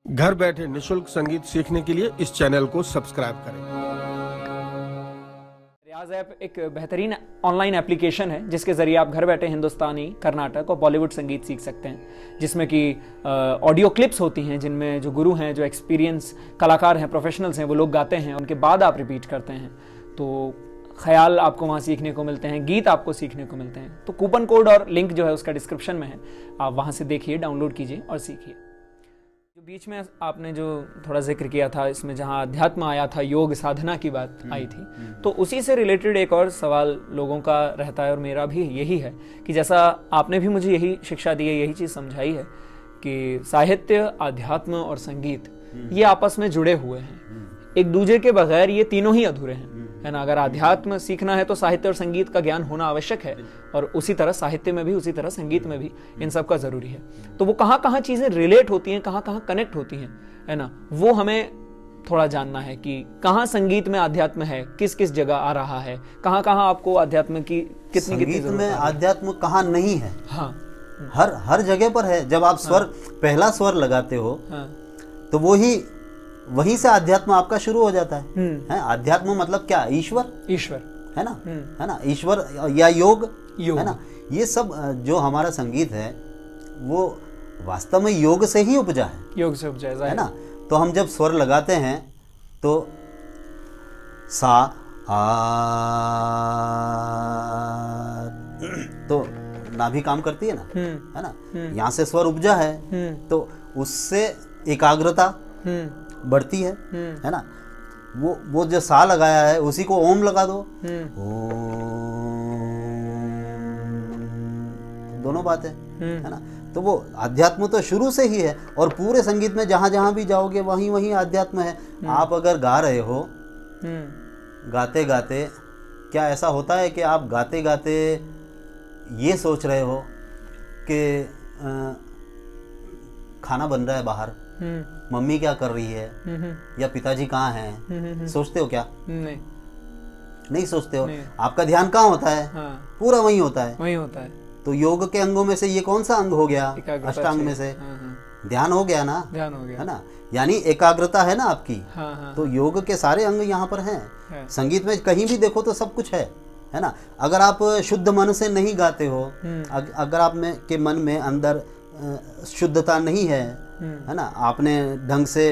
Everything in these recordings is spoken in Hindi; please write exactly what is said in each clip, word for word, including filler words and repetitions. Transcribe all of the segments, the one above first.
घर बैठे निशुल्क संगीत सीखने के लिए इस चैनल को सब्सक्राइब करें। रियाज ऐप एक बेहतरीन ऑनलाइन एप्लीकेशन है जिसके ज़रिए आप घर बैठे हिंदुस्तानी, कर्नाटक और बॉलीवुड संगीत सीख सकते हैं, जिसमें कि ऑडियो क्लिप्स होती हैं जिनमें जो गुरु हैं, जो एक्सपीरियंस कलाकार हैं, प्रोफेशनल्स हैं, वो लोग गाते हैं, उनके बाद आप रिपीट करते हैं। तो ख्याल आपको वहाँ सीखने को मिलते हैं, गीत आपको सीखने को मिलते हैं। तो कूपन कोड और लिंक जो है उसका डिस्क्रिप्शन में है, आप वहाँ से देखिए, डाउनलोड कीजिए और सीखिए। जो बीच में आपने जो थोड़ा जिक्र किया था इसमें, जहाँ अध्यात्म आया था, योग साधना की बात आई थी, तो उसी से रिलेटेड एक और सवाल लोगों का रहता है और मेरा भी यही है कि जैसा आपने भी मुझे यही शिक्षा दी है, यही चीज़ समझाई है कि साहित्य, अध्यात्म और संगीत ये आपस में जुड़े हुए हैं, एक दूसरे के बगैर ये तीनों ही अधूरे हैं, है ना। अगर अध्यात्म सीखना है तो साहित्य और संगीत का ज्ञान होना आवश्यक है, और उसी तरह साहित्य में भी, उसी तरह संगीत में भी इन सब का जरूरी है। तो वो कहाँ कहाँ चीजें रिलेट होती हैं, कहाँ कहाँ कनेक्ट होती हैं, है ना, वो हमें थोड़ा जानना है कि कहाँ संगीत में अध्यात्म है, किस किस जगह आ रहा है, कहाँ कहाँ आपको अध्यात्म की कितनी संगीत कितनी में अध्यात्म कहाँ नहीं है। हाँ, हर हर जगह पर है। जब आप स्वर हाँ। पहला स्वर लगाते हो हाँ। तो वो ही वहीं से अध्यात्म आपका शुरू हो जाता है, है? अध्यात्म मतलब क्या? ईश्वर, ईश्वर है ना, है ना, ईश्वर या योग, योग, है ना। ये सब जो हमारा संगीत है वो वास्तव में योग से ही उपजा है, योग से उपजा है, है ना। तो हम जब स्वर लगाते हैं तो सा आ, तो नाभि काम करती है ना, है ना, यहाँ से स्वर उपजा है तो उससे एकाग्रता बढ़ती है, है ना। वो वो जो सा लगाया है उसी को ओम लगा दो, ओम, दोनों बातें, है ना। तो वो अध्यात्म तो शुरू से ही है, और पूरे संगीत में जहां जहां भी जाओगे वहीं वहीं अध्यात्म है। आप अगर गा रहे हो, गाते गाते क्या ऐसा होता है कि आप गाते गाते ये सोच रहे हो कि खाना बन रहा है बाहर, मम्मी क्या कर रही है या पिताजी कहाँ हैं, सोचते हो क्या? नहीं, नहीं सोचते हो। आपका ध्यान कहाँ होता है? हाँ। पूरा वहीं होता है, वहीं होता है। तो योग के अंगों में से ये कौन सा अंग हो गया? अष्टांग में से हाँ, हाँ। ध्यान हो गया ना, ध्यान हो गया, है ना, यानी एकाग्रता है ना आपकी। हाँ, हाँ, तो योग के सारे अंग यहाँ पर हैं। हाँ। संगीत में कहीं भी देखो तो सब कुछ है, है ना। अगर आप शुद्ध मन से नहीं गाते हो, अगर आप में के मन में अंदर शुद्धता नहीं है, है ना, आपने ढंग से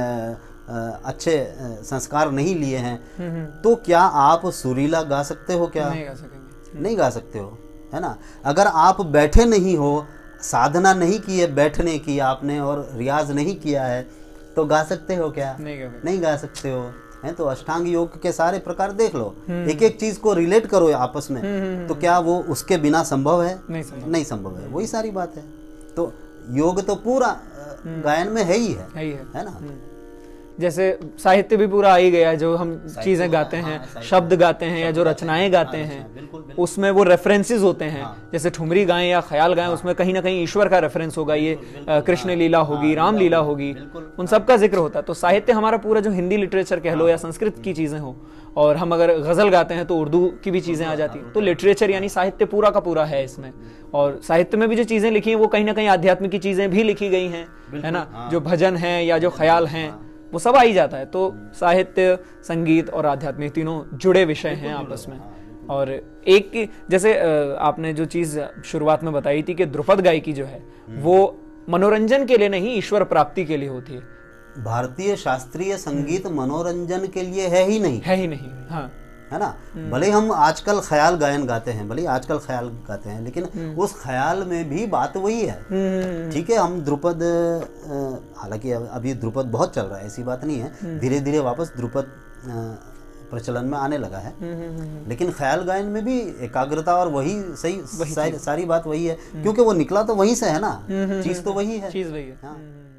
अच्छे संस्कार नहीं लिए हैं, तो क्या आप सुरीला गा सकते हो? क्या नहीं गा सकेंगे, नहीं गा सकते हो, है ना। अगर आप बैठे नहीं हो, साधना नहीं की है बैठने की आपने, और रियाज नहीं किया है, तो गा सकते हो क्या? नहीं गा, नहीं गा सकते हो, है। तो अष्टांग योग के सारे प्रकार देख लो, एक एक चीज को रिलेट करो आपस में, तो क्या वो उसके बिना संभव है? नहीं संभव, नहीं संभव है। वही सारी बात है। तो योग तो पूरा गायन में है ही है, है, है, है ना। जैसे साहित्य भी पूरा आ ही गया, जो हम चीजें गाते हैं, हाँ, शब्द गाते हैं या जो रचनाएं गाते हैं, बिल्कुल, बिल्कुल। उसमें वो रेफरेंसेस होते हैं, हाँ। जैसे ठुमरी गाएं या ख्याल गाएं, हाँ। उसमें कहीं ना कहीं ईश्वर का रेफरेंस होगा, ये कृष्ण लीला होगी, राम लीला होगी, उन सब का जिक्र होता है। तो साहित्य हमारा पूरा, जो हिंदी लिटरेचर कह लो या संस्कृत की चीजें हो, और हम अगर गजल गाते हैं तो उर्दू की भी चीजें आ जाती हैं। तो लिटरेचर यानी साहित्य पूरा का पूरा है इसमें, और साहित्य में भी जो चीजें लिखी हैं वो कहीं ना कहीं आध्यात्मिक की चीजें भी लिखी गई हैं, है ना। जो भजन है या जो ख्याल हैं वो सब आ ही जाता है। तो साहित्य, संगीत और आध्यात्मिक तीनों जुड़े विषय हैं आपस में। और एक की, जैसे आपने जो चीज शुरुआत में बताई थी कि ध्रुपद गायकी जो है वो मनोरंजन के लिए नहीं, ईश्वर प्राप्ति के लिए होती है। भारतीय शास्त्रीय संगीत मनोरंजन के लिए है ही नहीं, है ही नहीं, हाँ, है ना। भले हम आजकल ख्याल गायन गाते हैं, भले आजकल ख्याल गाते हैं, लेकिन उस ख्याल में भी बात वही है। ठीक है, हम ध्रुपद, हालांकि अभी ध्रुपद बहुत चल रहा है, ऐसी बात नहीं है, धीरे धीरे वापस ध्रुपद प्रचलन में आने लगा है, लेकिन ख्याल गायन में भी एकाग्रता और वही सही, वही सारी, सारी बात वही है, क्योंकि वो निकला तो वहीं से है ना, चीज तो वही है, चीज वही है।